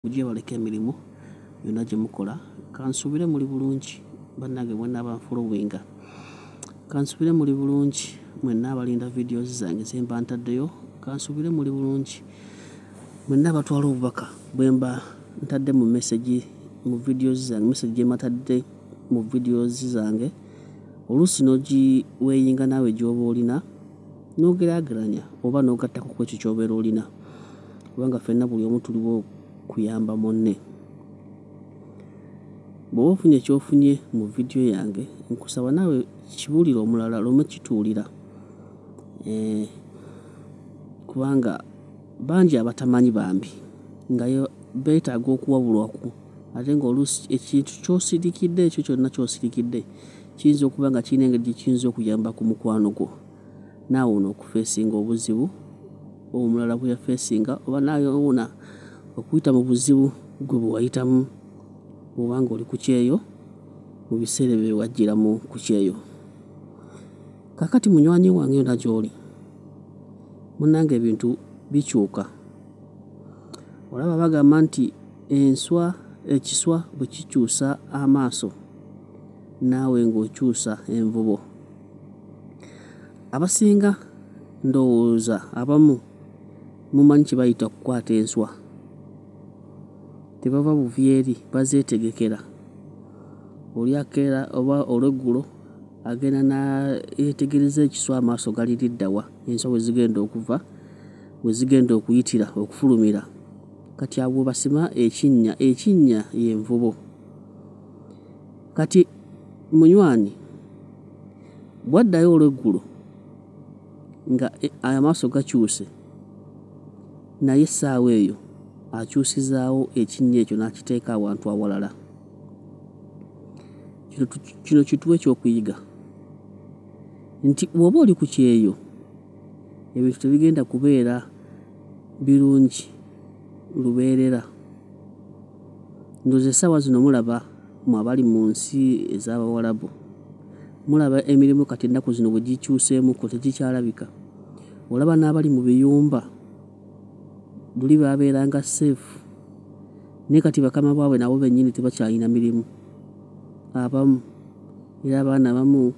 Mujje baleke emirimu yonna gye mukola kansubire muli bulungi bannange mwenna abanfollowinga kansubire muli bulungi mwenna abalinda videos zange ze mba ntaddeyo kansubire muli bulungi mwenna abatwala obubaka bwe mba ntadde mu message mu videos zange message gye matadde mu videos zange oluusi n'ogiweeyinga naawe gy'oba olina n'ogeraageranya oba n'ogattako ku ekyo ky'obeera olina kubanga ffenna buli omu tuliwo kuyamba munne bw'oba ofunye ekyofunye mu vidiyo yange nkusaba naawe kibuulire omulala lw'omu kituulira kubanga bangi abatamanyi bambi nga beetaaga okuwabulwaku ate ng'oluusi ekintu ky'osirikidde ekyo kyonna ky'osirikidde kiyinza okuba nga kirina engeri gye kiyinza okuyamba ku mukwano gwo naawe ono okufeesinga obuzibu omulala bwe yafeesinga oba naawe wona okuyita mu buzibu gwe bwe wayitamu obanga oli ku kyeyo mu biseera bye wajjiramu ku kyeyo. Kaakati munywanyi wange yonna gy'oli munnange ebintu bikyuka olaba bagamba nti ekiswa bwe kikyusa amaaso naawe ng'okyusa envubo. Abasinga ndowooza abamu mumanyi kye bayita okukwata enswa tebava buvyeri bazeetegekera oli akeera oba olweggulo agenda yeetegereza ekiswa amaaso gali liddawa enswa we zigenda okuva we zigenda okuyitira okufulumira kati abo basima ekinnya y'envubo. Kati munywanyi bwaddayo olweggulo nga amaaso gakyuse naye essaawa eyo akyusizaawo ekinnya ekyo n'akiteeka awantu awalala. Kino kituwe ekyokuyiga nti bw'oba oli ku kyeyo ebintu tebigenda kubeera birungi lubeerera. Ndowooza essaawa zino mulaba mu abali mu nsi ez'Abawarabu mulaba emirimu kati ennaku zino bwe gikyuseemuko tegikyalabika. Olaba n'abali mu biyumba luli baabeeranga safe naye kati bakama baabwe nabo bennyini tebakyalina mirimu abamu era abaana abamu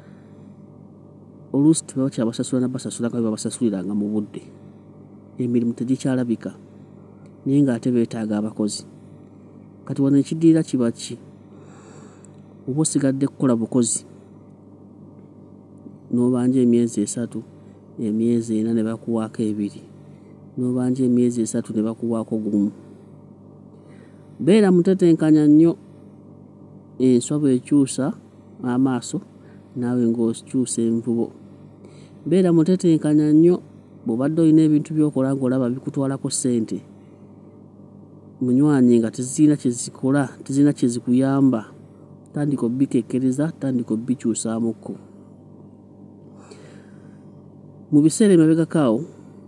oluusi tebakyabasasula nabasasula nga bwe babasasuliranga mu budde. Emirimu tegikyalabika naye ng'ate beetaaga abakozi. Kati wano ekiddirira kiba ki? Oba osigadde kukola bukozi n'obanja emyezi 3 emyezi 4 ne bakuwaako 2 n'obanja emyezi 3 ne bakuwaako 1. Beera mutetenkanya nnyo enswa bw'ekyusa amaaso naawe ng'okyusa envubo. Beera mutetenkanya nnyo bw'obadde olina ebintu by'okola ng'olaba bikutwalako ssente munywanyi nga tezirina kye zikola tezirina kye zikuyamba tandika obbikekkereza tandika obbikyusaamuko. Mu biseera emabegako awo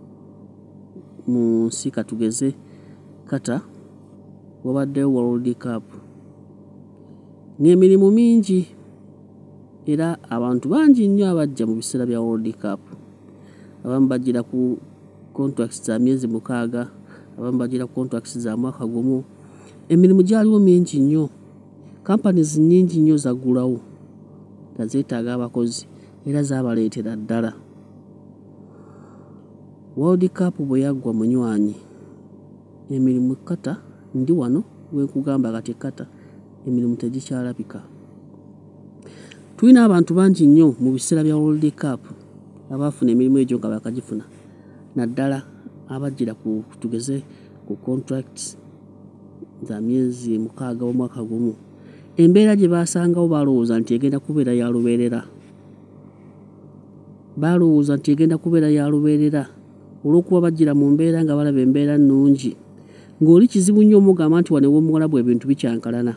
mu nsi katugeze kata wabaddewo World Cup n'emirimu mingi era abantu bangi nnyo abajja mu biseera bya World Cup. Abamu bajjira ku contracts za myezi 6 abamu bajjira ku contracts za mwaka gumu. Emirimu gyaliwo mingi nnyo companies nnyingi nnyo zaggulawo nga zeetaaga abakozi era zaabaleetera ddala. World Cup bwe yaggwa munywanyi emirimu kata ndi wano we nkugamba kati kata emirimu tegikyalabika. Tulina abantu bangi nnyo mu biseera bya World Cup abaafuna emirimu egyo nga bakagifuna naddala abajjira tugeze ku contracts za myezi 6 omwaka gumu. Embeera gye baasangawo baalowooza nti egenda kubeera ya lubeerera. Baalowooza nti egenda kubeera ya lubeerera olw'okuba bajjira mu mbeera nga balaba embeera nnungi ng'oli kizibu nnyo omugamba nti wano ew'Omuwarabu ebintu bikyankalana.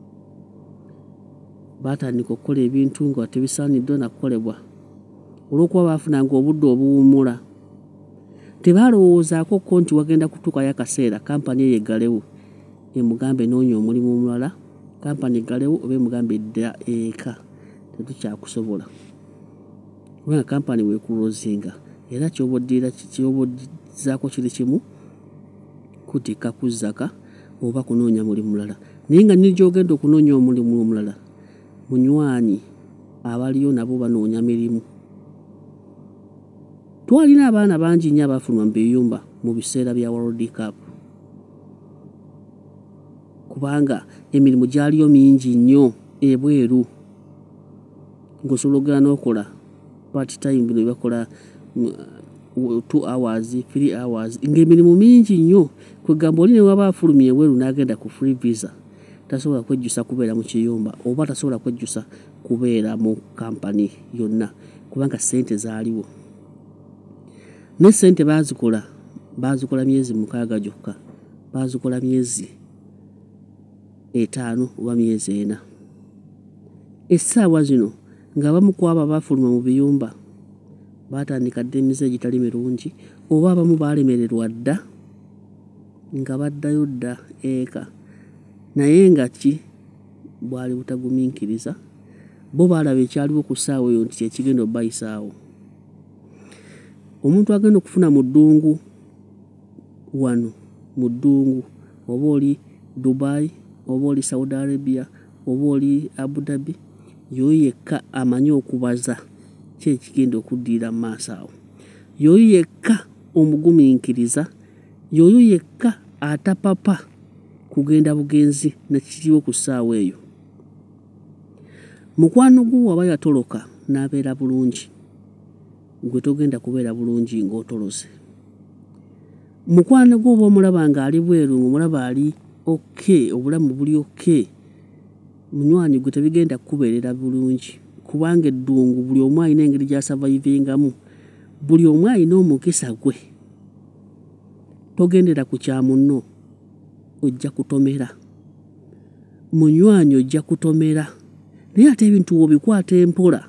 Baatandika okukola ebintu nga tebisaaniddwa na kukolebwa olw'okuba baafunanga obudde obuwummula. Tebaalowoozaako ko nti wagenda kutuukayo akaseera kampani eyo eggalewo emugambe noonya omulimu omulala kampani eggalewo oba emugambe edda eka tetukyakusobola kubanga kampani weekulozinga era ky'oba oddizaako kiri kimu kutikka ku zzaka oba kunoonya mulimu mulala. Naye nga nijjo ogenda okunoonya omulimu omulala, munywanyi abaliyo nabo banoonya mirimu. Twalina abaana bangi nnyo abaafuluma mu biyumba mu biseera bya World Cup, kubanga emirimu gyaliyo mingi nnyo ebweru. Ng'osobola okugenda n'okola part time, bino bakola 2 hours 3 hours, ng'emirimu mingi nnyo. Kwegamba oli ne waba afulumye ebweru n'agenda ku free visa, tasobola kwejjusa kubeera mu kiyumba oba tasobola kwejjusa kubeera mu kampani yonna, kubanga ssente zaaliwo. Ne ssente baazikola myezi 6 gyokka, baazikola myezi 5 oba myezi 4. Essaawa zino ng'abamu ku abo abaafuluma mu biyumba baatandika dda emize egitali mirungi, oba abamu baalemererwa dda nga baddayo dda eka. Naye nga ki bwali butagumiikiriza, bo baalaba ekyaliwo ku ssaawa eyo nti kyekigenda obbayisaawo. Omuntu agenda okufuna mu ddungu wano, mu ddungu, oba oli Dubai, oba oli Saudi Arabia, oba oli Abu Dhabi, y'oyo yekka amanyi okubaza ki ekigenda okuddiira mu maaso awo. Y'oyo yekka omugumiikiriza, y'oyo yekka atapapa kugenda bugenzi na kiriwo ku ssaawa eyo. Mukwano gwo waba yatoloka n'abeera bulungi, gwe togenda kubeera bulungi ng'otolose. Mukwano gwo oba omulaba ng'ali bweru, omulaba ali okay, obulamu buli okay, munywanyi gwe tebigenda kukubeerera bulungi, kubanga eddungu buli omu alina engeri gy'asavayivingamu, buli omu alina omukisa gwe. Togendera ku kya munno, ojja kutomera. Munywanyi ojja kutomera. Naye ate ebintu obikwata empola,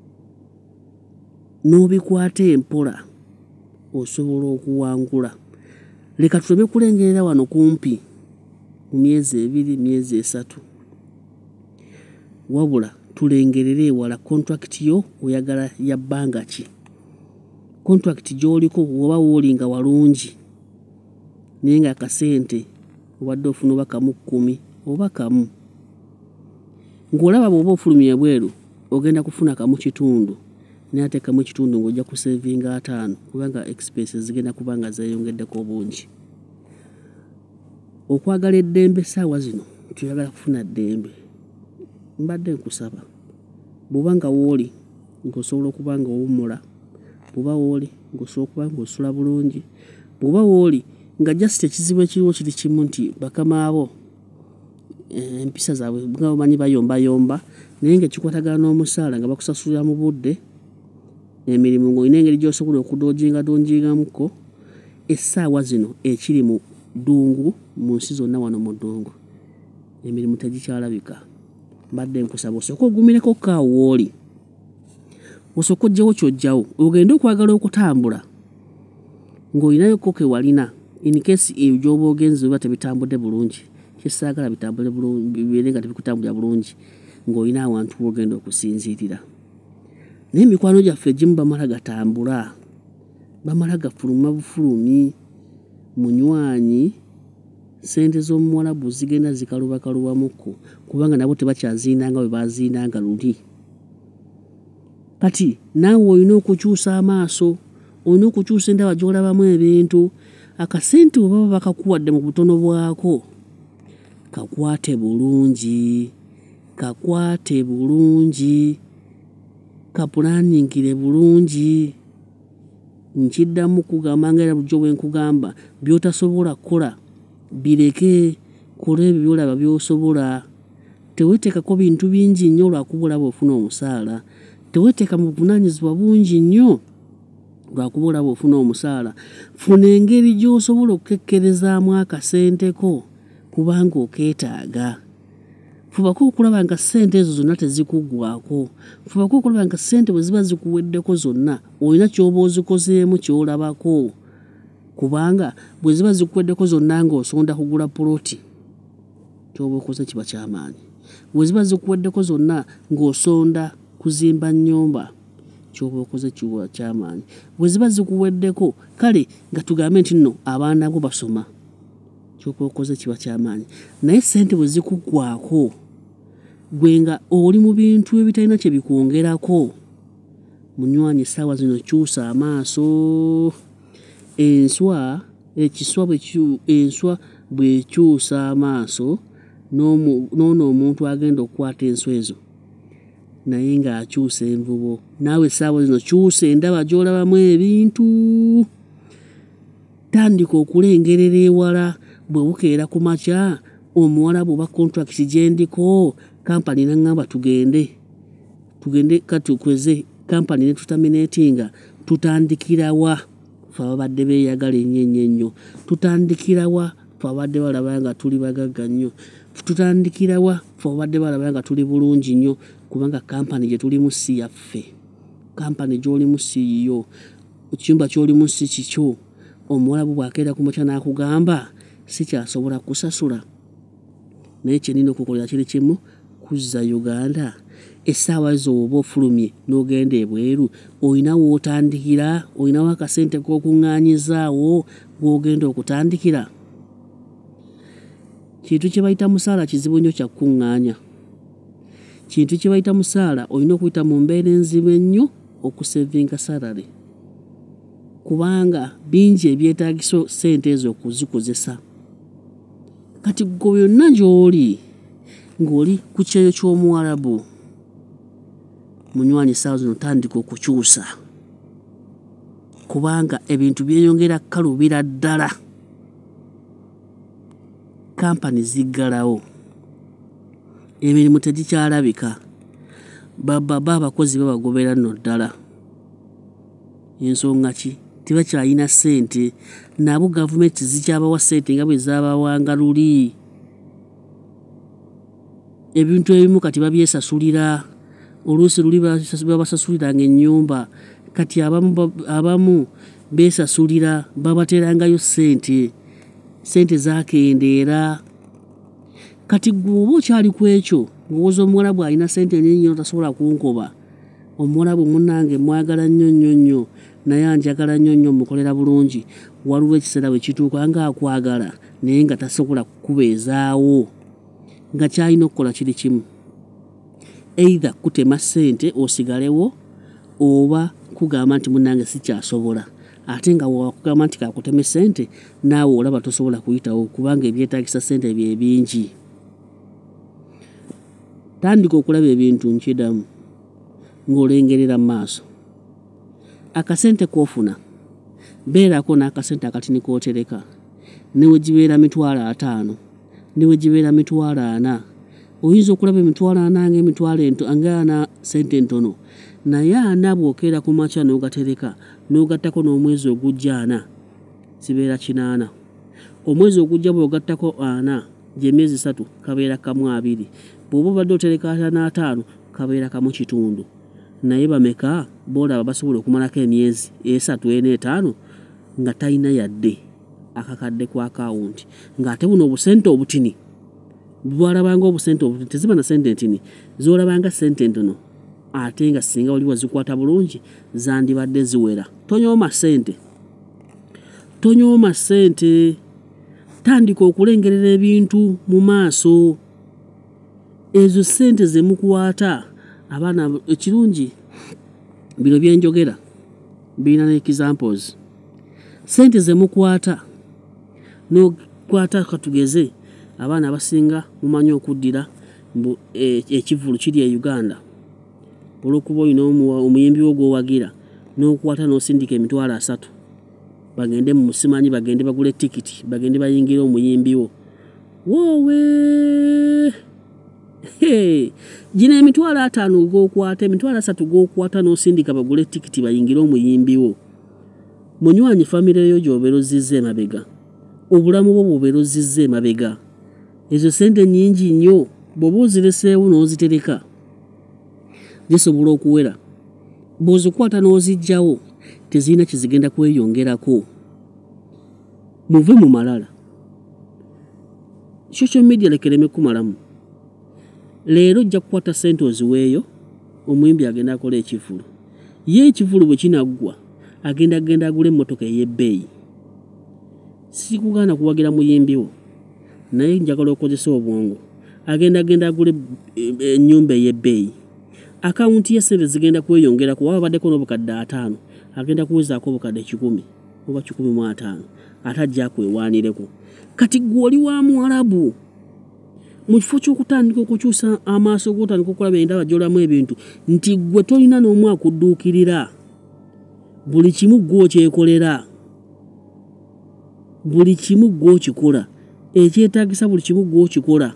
n'obikwata empola, osobola okuwangula. Leka tuleme kulengerera wano kumpi mu myezi 2, myezi 3. Wabula tulengerere ewala contract yo oyagala ya bbanga ki. Contract gy'oliko oba wooli nga walungi, naye nga akasente obadde ofuna oba kamu 10 oba kamu. Ng'olaba bw'oba ofulumye bweru ogenda kufuna kamu kitundu, naye ate kamu ekitundu ng'ojja kusevinga 5, kubanga expenses zigenda kubanga zeeyongeddeko obungi. Okwagala eddembe essaawa zino, tuyagala kufuna ddembe. Mbadde nkusaba bw'oba nga wooli ng'osobola okuba nga owummula, bw'oba wooli ng'osobola okuba ng'osula bulungi, bw'oba wooli nga just ekizibu ekiriwo kiri kimu nti bakama abo empisa zaabwe nga bamanyi bayombayomba, naye ng'ekikwatagana n'omusaala nga bakusasulira mu budde, emirimu ng'olina engeri gy'osobola okudonjingamuko. Essaawa zino ekiri mu ddungu, mu nsi zonna wano mu ddungu, emirimu tegikyalabika. Mbadde nkusaba osooka ogumireko kaawo wooli, osooka oggyawo ky'oggyawo, ogende okwagala okutambula ng'olinayo ko ke walina, in case gy'oba ogenze biba tebitambudde bulungi. Kyessaagala bitambule bulungi, bibeere nga tebikutambulira bulungi ng'olina awantu w'ogenda okusinziirira. Naye emikwano gyaffe egimu bamala gatambula, bamala gafuluma bufulumi. Munywanyi ssente z'omuwalabu zigenda zikalubakalubamukko, kubanga nabo tebakyaziinanga bwe baaziinanga luli. Kati naawe olina okukyusa amaaso, olina okukyusa endaba gy'olabamu ebintu. Akasente bwe baba bakakuwadde mu butono bwako, kakwate bulungi, kakwate bulungi, kapulaaningire bulungi. Nkiddamu kugamba nga era bulijjo bwe nkugamba, by'otasobola kukola bireke, kola ebyo by'olaba by'osobola. Teweeteekako bintu bingi nnyo lwakuba olaba ofuna omusaala. Teweeteeka mu buvunaanyizibwa bungi nnyo lwakuba olaba ofuna omusaala. Funa engeri gy'osobola okukekkerezaamu akasenteko kubanga okeetaaga. Fubako okulaba nga ssente ezo zonna tezikuggwaako. Fubako okulaba nga ssente bwe ziba zikuweddeko zonna olina ky'oba ozikozeemu ky'olabako, kubanga bwe ziba zikuweddeko zonna ng'osonda kugula puloti, ky'oba okoze kiba ky'amaanyi. Bwe ziba zikuweddeko zonna ng'osonda kuzimba nnyumba, ky'oba okoze kiba ky'amaanyi. Bwe ziba zikuweddeko kale nga tugambe nti nno abaana bo basoma, kyopa okoze kiba kyamaanyi naye ssente bwe zikuggwaako gwe nga oli mu bintu ebitalina kye bikwongerako munywanyi essaawa zino kyusa amaaso enswa bw'ekyusa amaaso n'ono omuntu agenda okukwata enswa ezo naye ng'akyusa envubo naawe essaawa zino kyusa endaba gy'olabamu ebintu tandika okulengerera ewala bwe bukeera ku makya omuwala bw'oba contract gye ndiko kampani n'aŋŋamba tugende katukweze kampani ne tutaminatinga tutandikirawa fe ababadde beeyagala ennyo tutandikirawa fe abadde balaba nga tuli bagagga nnyo tutandikirawa fe abadde balaba nga tuli bulungi nnyo kubanga kampani gye tulimu si yaffe kampani gy'olimu si yo ekiyumba ky'olimu si kikyo omuwala bw'akeera ku makya n'akugamba sikyasobola kusasula naye kyenina okukolera kiri kimu kuzza Uganda essaawa z'oba ofulumye n'ogenda ebweru olina w'otandikira olinawo akasente k'okuŋŋaanyizaawo gw'ogenda okutandikira kintu kye bayita musaala kizibu nnyo kya kukuŋŋaanya kintu kye bayita musaala olina okuyita mu mbeera enzibu ennyo okusevinga salary kubanga bingi ebyetaagiso ssente ezo okuzikozesa kati gwe byonna gy'oli ng'oli ku kyeyo ky'omuwarabu munywanyi essaawa zino tandika okukyusa kubanga ebintu byeyongera kalubira ddala kampani ziggalawo emirimu tegikyalabika abakozi babagobera nno ddala ensonga ki tebakyalina ssente nabo gavumenti zikyabawa ssente nga bwe zaabawanga luli ebintu ebimu kati babyesasulira oluusi luli babasasuliranga ennyumba kati abamu beesasulira babaterangayo ssente zakendeera kati gwe oba okyali ku ekyo ng'owooza omuwala bw'alina ssente nnyo tasobola kunkoba omuwala bwe munnange mwagala nnyo naye anjagala nnyo mukolera bulungi waliwo ekiseera bwe kituuka ng'akwagala naye nga tasobola kukubeezaawo nga kyalina okukola kiri kimu either kutema ssente osigalewo oba kugamba nti munnange sikyasobola ate nga wakugamba nti kakuteme ssente naawe olaba tosobola kuyitawo kubanga ebyetaagisa ssente bye bingi tandika okulaba ebintu nkiddamu ng'olengerera mu maaso akasente k'ofuna beerako n'akasente akatini k'otereka newe gibeera 5,000 newe gibeera 4,000 oyinza okulaba 4,000 ng'ana ssente ntono naye ana bw'okeera ku makya n'ogatereka n'ogattako n'omwezi ogujja 4 zibeera 8 omwezi ogujja bw'ogattako 4 gy'emyezi 3 kabeera kamu 2 bw'oba obadde otereka 5 kabeera kamu kitundu naye bameka boolaba basobola okumalako emyezi 3 4 5 nga talina yadde akakadde ku akawunti ng'ate buno obusente obutini bwalabanga obusente obutini teziba na ssente ntini z'olabanga ssente ntono ate nga singa oli wazikwata bulungi zandibadde ziwera tonyooma ssente tandika okulengerera ebintu mu maaso ezo ssente ze mukwata abaana ekirungi bino byenjogera birina n'examples ssente ze mukwata n'okwata katugeze abaana abasinga mumanyi okuddira ekivulu kiri e Uganda olw'okuba olina omuyimbi wo gw'owagira n'okwata n'osindika 3,000 bagende mu musimanyi bagende bagule tikiti bagende bayingire omuyimbi wo woowe gino 5,000 g'okwata 3,000 g'okwata n'osindika bagule tikiti bayingire omuyimbi wo munywanyi famire yo gy'obeerozizza emabega obulamu bwo bw'obeerozizza emabega ezo ssente nnyingi nnyo bw'oba ozireseewo n'ozitereka zisobola okuwera bw'ozikwata n'ozigyawo tezirina kizigenda kweyongerako muve mu malala social media lekereme kumalamu leero ojja kukwata ssente oziweeyo omuyimbi agenda akola ekivulu ye ekivulu bwe kinaggwa agenda agule emmotoka ey'ebbeeyi sikugana kuwagira muyimbi wo naye njagala okozesa obwongo agenda agule ennyumba ey'ebbeeyi akawunti ye ssente zigenda kweyongera kuba baddeko n'obukadde 5 agenda kuwezaako obukadde 10 oba 15 ate ajja kwewaanireko kati gwe oli wa Mwarabu mu kifo ky'okutandika okukyusa amaaso g'otandika okulaba endaba gy'olamu ebintu nti gwe tolina n'omu akudduukirira buli kimu gw'okyekolera buli kimu gw'okikola ekyetaagisa buli kimu gw'okikola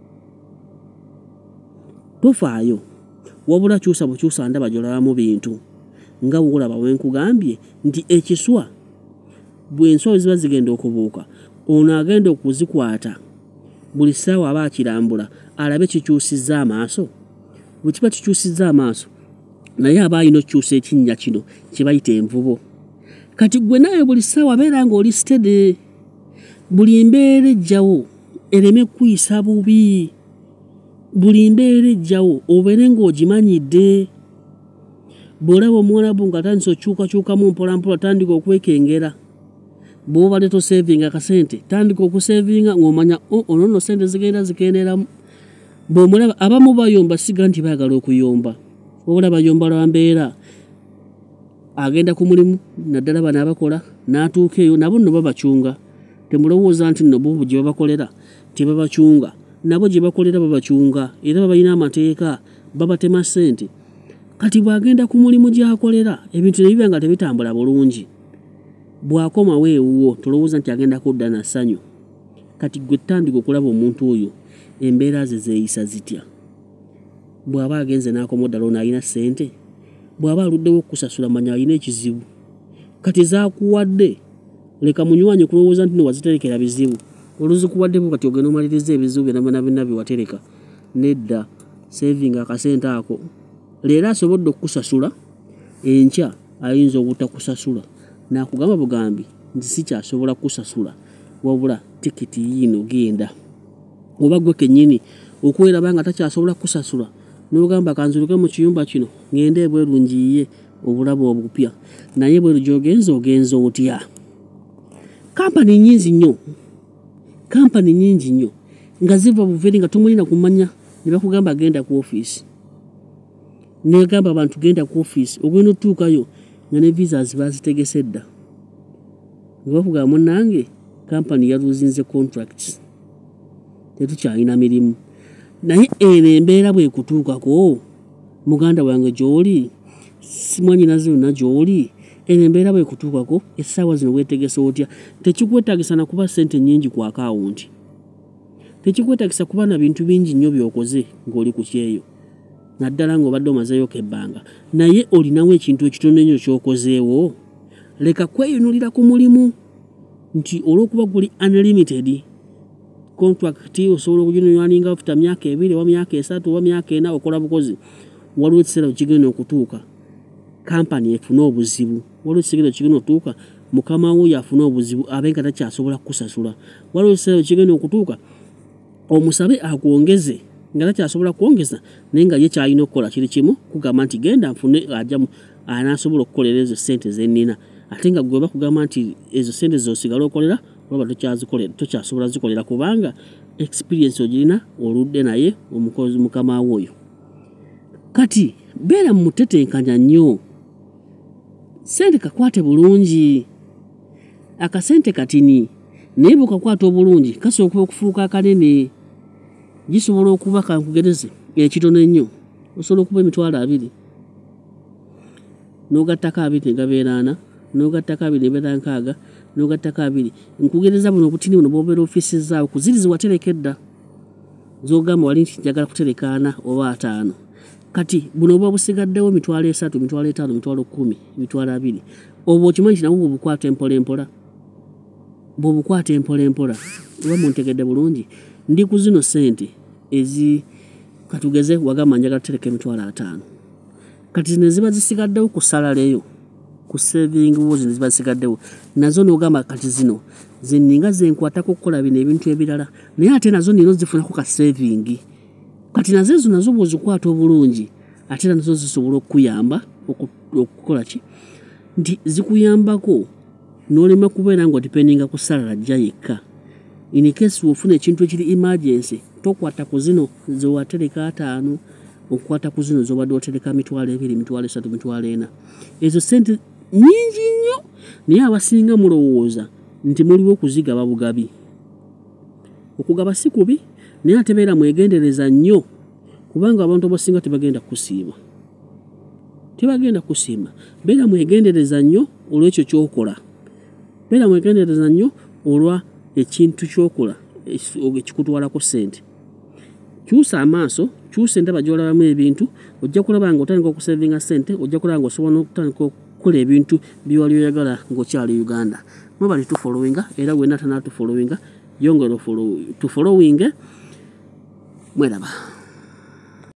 tofaayo wabula kyusa bukyusa ndaba gy'olabamu bintu nga woolaba wenkugambye nti ekiswa bw'ensolo ziba zigenda okubuuka ono agenda okuzikwata buli ssaawa aba akirambula alabe kikyusizza amaaso bwe kiba kikyusizza amaaso naye aba alina okukyusa ekinnya kino kye bayita envubo kati gwe naye buli ssaawa beera ng'oli steady buli mbeera ejjawo ereme kuyisa bubi buli mbeera ejjawo obeere ng'ogimanyidde bw'olaba Omwarabu nga tandise okyukakyukamu mpolampola tandika okwekengera bw'oba leto saving akasente tandika okusavinga ng'omanya ono nno sente zigenda zikenderamu bw'omulaba abamu bayomba siga nti baagala okuyomba wabula bayomba lwa mbeera agenda ku mulimu naddala bano abakola n'atuuka eyo nabo nno babacunga temulowooza nti nno bo gye babakolera tebabacunga nabo gye bakolera babacunga era babalina amateeka babatema ssente kati bw'agenda ku mulimu gy'akolera ebintu ne biba nga tebitambula bulungi bw'akomawo ewuwo tolowooza nti agenda kudda na ssanyu kati gwe tandika okulaba omuntu oyo embeera ze zeeyisa zitya bw'aba agenze n'akoma ddala ono alina ssente bw'aba aluddewo okusasula manya alina ekizibu kati zaakuwadde leka munywanye kulowooza nti nowaziterekera bizibu oluzikuwaddeko kati ogenda omaliriza ebizibu byonna byonna byewatereka nedda saving akasente ako leero asobodde okukusasula enkya ayinza obutakusasula nakugamba bugambi nti sikyasobola kukusasula wabula tikiti yiino genda oba gwe kennyini okweraba nga takyasobola kukusasula n'ogamba kanzuluke mu kiyumba kino ngende ebweru njiye obulabu obupya naye bweru gy'ogenza ogenza otya kampani nyingi nnyo nga ziva buveri nga tomulina kumanya ne bakugamba genda ku ofiisi negamba abantu genda ku ofiisi ogenda otuukayo nga ne visas bazitegese dda nebakugamba munnange kampani yaluzinze contracts tetukyalina mirimu naye eno embeera bwekutuukako muganda wange gy'oli simwanyinaze yonna gy'oli eno embeera bwekutuukako essaawa zino weetegese otya tekikwetaagisa na kuba ssente nnyingi ku akawunti tekikwetaagisa kuba na bintu bingi nnyo by'okoze ng'oli ku kyeyo naddala ng'obadde omazeeyo ebbanga naye olinawo ekintu ekitono ennyo ky'okozeewo leka kweyunulira ku mulimu nti olw'okuba guli unlimited contract osobola okuginonywaninga ofita myaka 2 oba myaka 3 oba myaka 4 okola bukozi waliwo ekiseera kigenda okutuuka kampani efuna obuzibu waliwo ekiseera kigenda okutuuka mukama wo yafuna obuzibu abe nga takyasobola kukusasula waliwo ekiseera kigenda okutuuka omusabe akwongeze nga takyasobola kwongeza naye nga ye kyalina okukola kiri kimu kugamba nti genda nfune ajja anaasobola okukolera ezo ssente zenina ate nga gwe bakugamba nti ezo ssente zosigala okolera olaba tokyasobola zikolera kubanga experience ogirina oludde naye omukozi mukama woyo kati beera mu mutetenkanya nnyo ssente kakwate bulungi akasente katini naye bukakwata obulungi kasobola okufuuka akanene gisobola okuba kankugereze ekitono ennyo osobola okuba 20,000 n'ogattako 2 negabeera 4 n'ogattako 2 nebeera 6 n'ogattako 2 nkugereza buno obutini buno bwobeera ofiisi zaawo kuzirizi watereka edda zogamba wali nti njagala kutereka 4 oba 5 kati buno oba busigaddewo 3,000 5,000 10,000 2,000 obwo okimanyi nti nabwo bwobukwata empola oba muntegedde bulungi ndi ku zino ssente ezi katugeze wagamba njagala tutereka 5,000 kati zino ziba zisigaddewo ku salaleyo ku saving wo zino ziba zisigaddewo nazo n'ogamba kati zino zenninga zenkwatako okukola bino ebintu ebirala naye ate nazo nino zifunako ka saving kati nazo ezo nazo bw'ozikwata obulungi ate nazo zisobola okukuyamba okukola ki nti zikuyambako n'olema kubeera ng'odipendinga ku salala jja yekka in case wofuna ekintu ekiri emergency tokwata ku zino zowatereka 5 okwata ku zino zobadde otereka 2,000 3,000 4,000 ezo sente nyingi nnyo naye abasinga mulowooza nti muliwo okuzigaba bugabi okugaba si kubi naye ate beera mwegendereza nnyo kubanga abantu abasinga tebagenda kusiima beera mwegendereza nnyo olw'ekyo ky'okola beera mwegendereza nnyo olwa ekintu ky'okola ekikutwalako ssente kyusa amaaso kyusa endaba gy'olabamu ebintu ojja kulaba nga otandika okusevinga ssente ojja kulaba nga osobola n'okutandika okukola ebintu byewali oyagala ng'okyali Uganda mwebali tufollowinga era wenna tanaatufollowinga yongera tufollowinge mweraba